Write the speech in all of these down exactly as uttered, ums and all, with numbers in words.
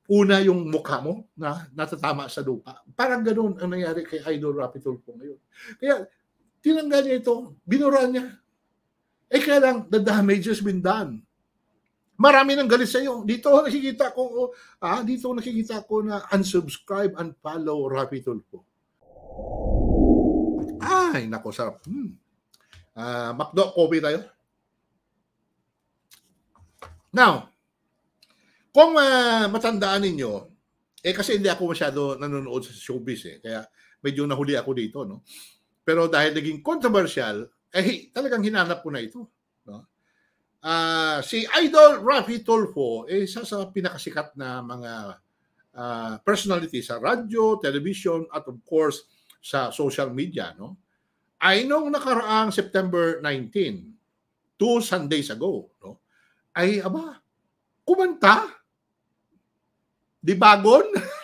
una yung mukha mo na natatama sa lupa. Parang ganoon ang nangyari kay Idol Rapi Tulfo ngayon. Kaya tinanggal niya ito, binura niya. Eh kaya lang, the damage has been done. Marami nang galit sa iyo. Dito nakikita ko, ah, dito nakikita ko na unsubscribe, unfollow Rapi Tulfo. Ay, nako, sarap. Hmm. Uh, Macdo, coffee tayo. Now, kung uh, matandaan ninyo, eh kasi hindi ako masyado nanonood sa showbiz eh, kaya medyo nahuli ako dito, no? Pero dahil naging controversial, eh talagang hinanap ko na ito, no? Uh, si Idol Rapi Tulfo, eh isa sa pinakasikat na mga uh, personality sa radyo, television, at of course sa social media, no? Ay nung nakaraang September nineteenth, two Sundays ago, no? Ay aba, kumanta. Libagon?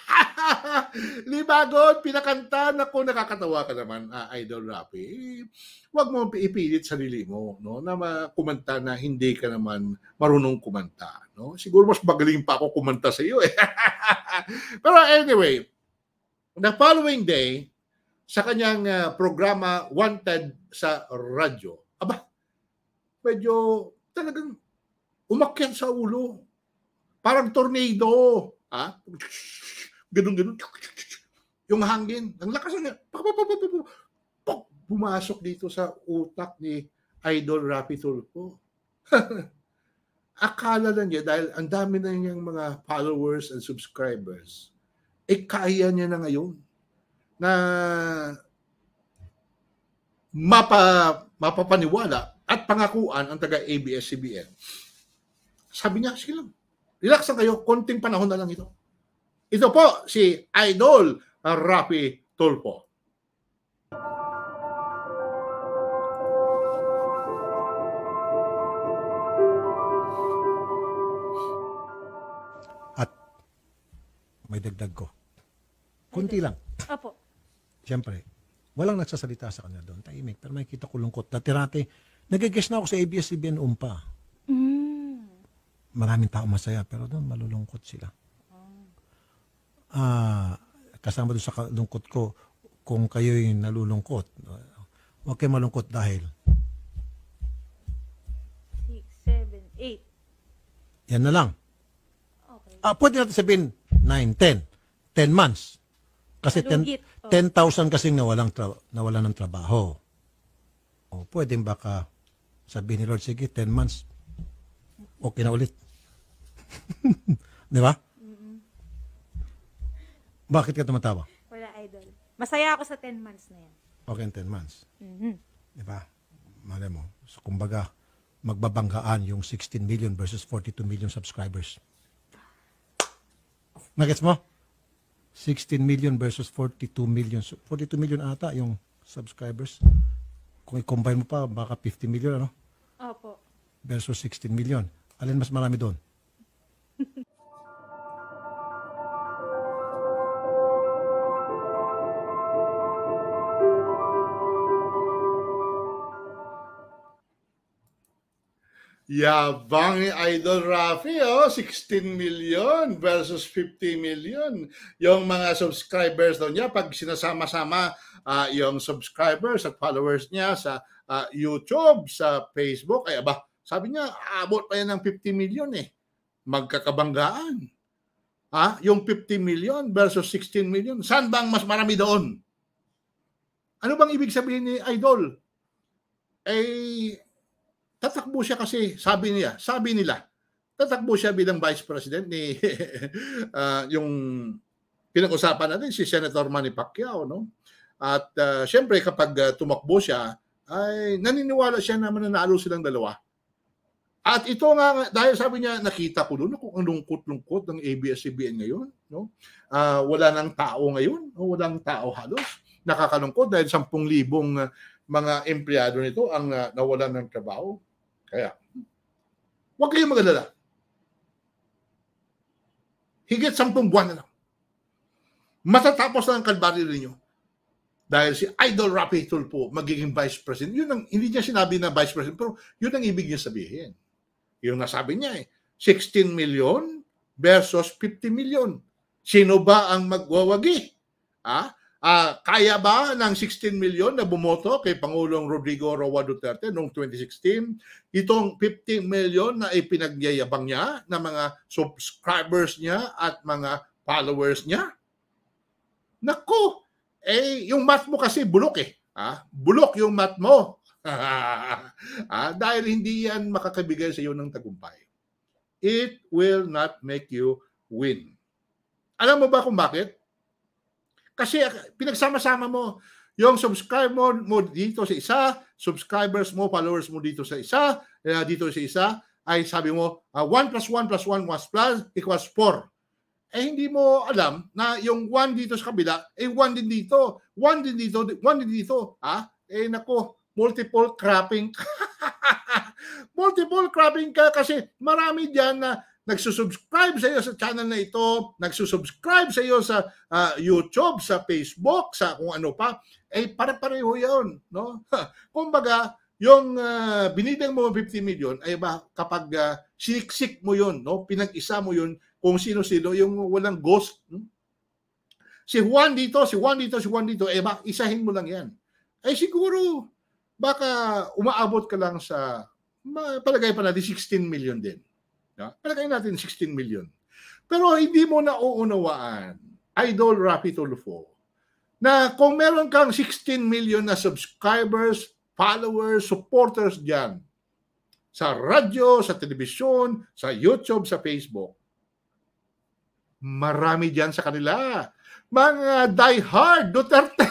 Libagon, pinakanta. Naku, nakakatawa ka naman, uh, Idol Rapi. Huwag mo ipilit sarili mo, no, na kumanta na hindi ka naman marunong kumanta, no? Siguro mas magaling pa ako kumanta sa iyo eh. Pero anyway, the following day, sa kanyang uh, programa Wanted sa radyo, aba, medyo talagang umakyat sa ulo. Parang tornado. Ha? Ganun-ganun. Yung hangin. Ang lakas niya. Pumasok dito sa utak ni Idol Rapi Tulfo. Akala na niya, dahil ang dami na niyang mga followers and subscribers, eh kaya niya na ngayon na mapa, mapapaniwala at pangakuan ang taga-A B S C B N. Sabi niya, sige lang, relax lang kayo, konting panahon na lang ito. Ito po si Idol Rapi Tulfo. At may dagdag ko. Kunti lang. Opo. Siyempre, walang nagsasalita sa kanya doon. Tahimik. Pero makikita ko lungkot. Dati-rati, nag-guess na ako sa A B S C B N umpa. Mm. Maraming tao masaya, pero doon malulungkot sila. Ah, kasama doon sa lungkot ko, kung kayo'y nalulungkot, huwag kayo malungkot dahil six, seven, eight. yan na lang. Okay. Ah, pwede natin sabihin nine, ten. ten months. Kasi Malugit. Oh. ten thousand kasing nawalang, tra- nawalan ng trabaho. O, pwede baka sabihin ni Lord, sige, ten months. Okay na ulit. Di ba? Mm-mm. Bakit ka tumatawa? Wala, Idol. Masaya ako sa ten months na yan. Okay, in ten months. Mm-hmm. Di ba? Malay mo. So, kumbaga, magbabanggaan yung sixteen million versus forty-two million subscribers. Nagets mo? sixteen million versus forty-two million. forty-two million ata yung subscribers. Kung i-combine mo pa, baka fifty million, ano? Opo. Versus sixteen million. Alin mas marami doon? Yabang ni Idol Rafi, oh, sixteen million versus fifty million. Yung mga subscribers daw niya, pag sinasama-sama uh, yung subscribers at followers niya sa uh, YouTube, sa Facebook, ay aba, sabi niya, abot pa yan ng fifty million eh. Magkakabanggaan. Ha? Yung fifty million versus sixteen million. Saan bang mas marami doon? Ano bang ibig sabihin ni Idol? Eh, tatakbo siya kasi, sabi niya, sabi nila, tatakbo siya bilang Vice President ni uh, yung pinag-usapan natin si Senator Manny Pacquiao, no? At uh, syempre kapag uh, tumakbo siya, ay naniniwala siya na mananalo silang dalawa. At ito nga, dahil sabi niya, nakita ko doon kung ang lungkot-lungkot ng A B S C B N ngayon, no? Uh, wala nang tao ngayon, no? Walang tao halos. Nakakalungkot dahil sampung libong uh, mga empleyado nito ang uh, nawalan ng trabaho. Kaya, huwag kayong mag-alala. Higit sampung buwan na lang. Matatapos na ang kalbaryo ninyo. Dahil si Idol Rapi Tulfo magiging Vice President. Yun ang, hindi niya sinabi na Vice President, pero yun ang ibig niya sabihin. Yung nasabi niya eh, sixteen million versus fifty million. Sino ba ang magwawagi? Ah, ah, kaya ba ng sixteen million na bumoto kay Pangulong Rodrigo Roa Duterte noong twenty sixteen, itong fifty million na ipinagyayabang niya ng mga subscribers niya at mga followers niya? Naku, eh, yung math mo kasi bulok eh. Ah, bulok yung math mo. ah, dahil hindi yan makakabigay sa iyo ng tagumpay. It will not make you win. Alam mo ba kung bakit? Kasi pinagsama-sama mo yung subscribe mo, mo dito sa isa, subscribers mo, followers mo dito sa isa, uh, dito sa isa, ay sabi mo, uh, one plus one plus one was plus equals four. Eh hindi mo alam na yung one dito sa kabila, eh one din dito, one din dito, one din dito. Ah? Eh nako, multiple cropping. Multiple cropping ka kasi marami dyan na nagsusubscribe sa iyo sa channel na ito, nagsusubscribe sa iyo sa uh, YouTube, sa Facebook, sa kung ano pa, eh pare-pareho yun. No? Kumbaga, yung uh, binibigyan mo fifty million, ay ba kapag uh, siniksik mo yun, no? Pinag-isa mo yun kung sino-sino, yung walang ghost. Hmm? Si Juan dito, si Juan dito, si Juan dito, eh ba, isahin mo lang yan. Eh siguro, baka umaabot ka lang sa, palagay pa natin, sixteen million din. Yeah? Palagay natin sixteen million. Pero hindi mo na uunawaan, Idol Raffy Tulfo, na kung meron kang sixteen million na subscribers, followers, supporters dyan, sa radyo, sa telebisyon, sa YouTube, sa Facebook, marami dyan sa kanila. Mga diehard Duterte.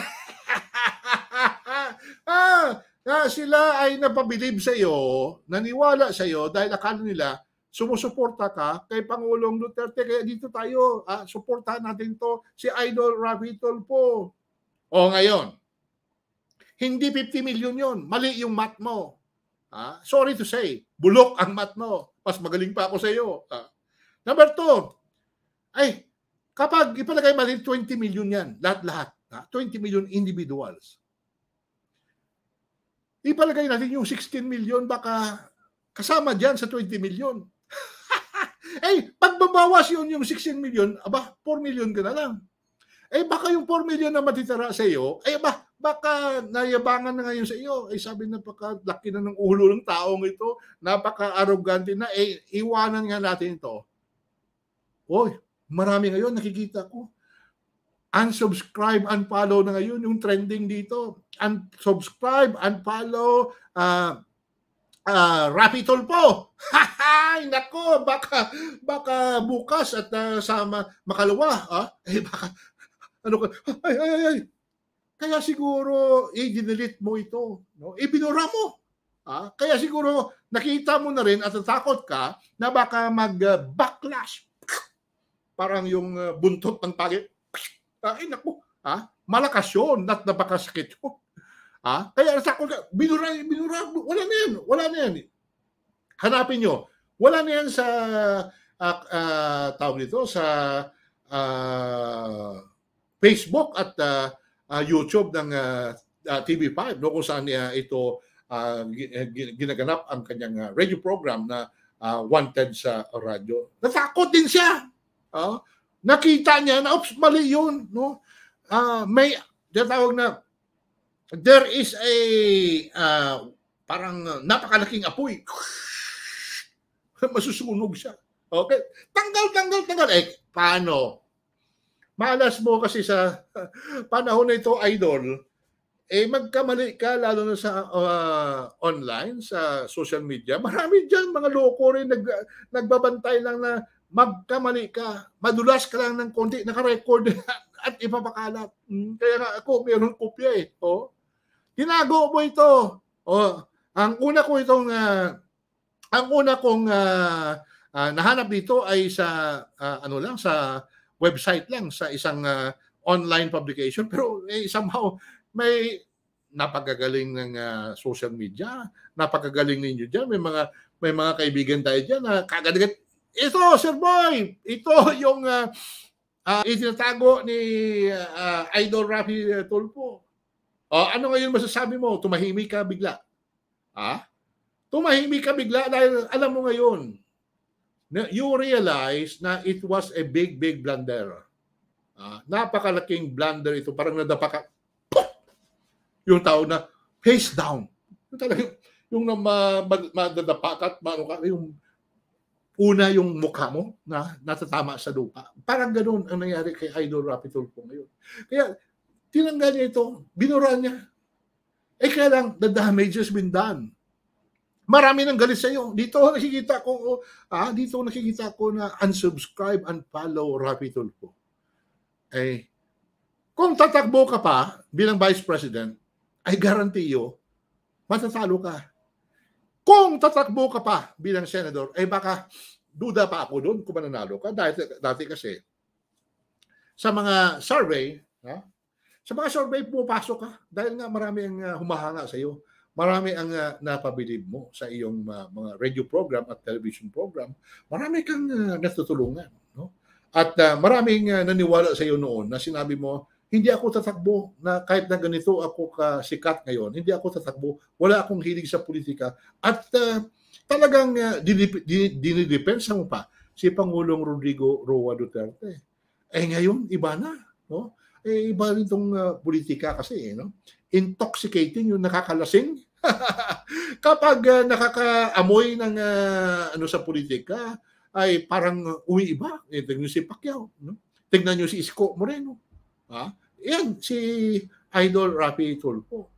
ah, ah, sila ay napabilib sa iyo, naniwala sa iyo dahil akala nila sumusuporta ka kay Pangulong Duterte. Kaya dito tayo, ah, suportahan natin to si Idol Raffy Tulfo. O ngayon, hindi fifty million yun. Mali yung math mo. Ah, sorry to say, bulok ang math mo. Mas magaling pa ako sa iyo. Ah. Number two, ay, kapag ipalagay mali twenty million yan, lahat-lahat. Ah, twenty million individuals. Ipalagay natin yung sixteen million, baka kasama dyan sa twenty million. Eh, pagbabawas yun yung sixteen million, aba, four million ka na lang. Eh, baka yung four million na matitira sa iyo, eh, ba, baka nayabangan na ngayon sa iyo. Eh, sabi, napaka-laki na ng ulo ng taong ito, napaka-arrogante na, eh, iwanan nga natin ito. Oy, marami ngayon, nakikita ko. Unsubscribe, unfollow na ngayon, yung trending dito. Unsubscribe, unfollow, ah, uh, Uh, Raffy Tulfo. Hay, nako, baka baka bukas at uh, sa makalawa, ah, eh baka ano ka, ay ay ay. Kaya siguro i-delete mo ito, no? Ibinura mo. Ah, kaya siguro nakita mo na rin at natakot ka na baka mag-backlash. Parang yung uh, buntot ng pagit. Ay nako, ah, malakas yun, not napakasakit yun. Ah, kaya sa ko binura, binura, wala na yan, wala na yan. Hanapin nyo. Wala na yan sa uh, uh, tawag nito sa uh, Facebook at uh, uh, YouTube ng uh, uh, T V five, no, kung saan uh, ito uh, ginaganap ang kanyang uh, radio program na uh, wanted sa radyo. Natakot din siya. Uh, nakita niya na oops, mali yun, no? Uh, may tinatawag na there is a uh, parang napakalaking apoy. Masusunog siya. Okay? Tanggal, tanggal, tanggal. Eh, paano? Malas mo kasi sa panahon na ito, Idol, eh magkamali ka, lalo na sa uh, online, sa social media. Marami dyan, mga loko rin, nag, nagbabantay lang na magkamali ka. Madulas ka lang ng konti, nakarecord at ipapakalat. Kaya nga ako, mayroon kopya eh. Oh. Tinago mo ito. Oh, ang una ko itong uh, ang una kong uh, uh, nahanap dito ay sa uh, ano lang, sa website lang, sa isang uh, online publication, pero eh, somehow may napakagaling ng uh, social media, napakagaling ninyo diyan, may mga may mga kaibigan tayo diyan na kagad-agad, ito Sir Boy, ito yung uh, uh, itinatago ni uh, Idol Raffy Tulfo. O, ano ngayon masasabi mo? Tumahimik ka bigla. Ha? Tumahimik ka bigla dahil alam mo ngayon, na you realize na it was a big, big blunder. Ah, napakalaking blunder ito. Parang nadapa ka, yung tao na face down. Yung talaga, yung na ma, ma, madadapa ka at maano ka, yung una yung mukha mo na natatama sa lupa. Parang ganoon ang nangyari kay Idol Rapi Tulfo ngayon. Kaya tinanggal niya ito, binura niya. Eh kaya lang, the damage has been done. Marami nang galit sa iyo. Dito nakikita ko, ah, dito nakikita ko na unsubscribe and follow Rapi Tulfo. Eh, kung tatakbo ka pa bilang Vice President, I guarantee you, matatalo ka. Kung tatakbo ka pa bilang senador, eh baka duda pa ako doon kung mananalo ka. Dati, dati kasi, sa mga survey, ha? Sa mga survey, pumapasok ka dahil nga marami ang uh, humahanga sa iyo. Marami ang uh, napabilib mo sa iyong uh, mga radio program at television program. Marami kang uh, natutulungan. No? At uh, maraming uh, naniwala sa iyo noon na sinabi mo, hindi ako tatakbo na kahit na ganito ako kasikat ngayon, hindi ako tatakbo, wala akong hilig sa politika. At uh, talagang uh, dinidepensa mo pa si Pangulong Rodrigo Roa Duterte. Eh ngayon, iba na. No? Eh iba rin itong uh, politika kasi. Eh, no? Intoxicating yung nakakalasing. Kapag uh, nakakaamoy ng uh, ano sa politika, ay parang uh, umiiba. Eh, tignan nyo si Pacquiao. No? Tignan nyo si Isko Moreno. Ha? Yan, si Idol Rapi Tulfo.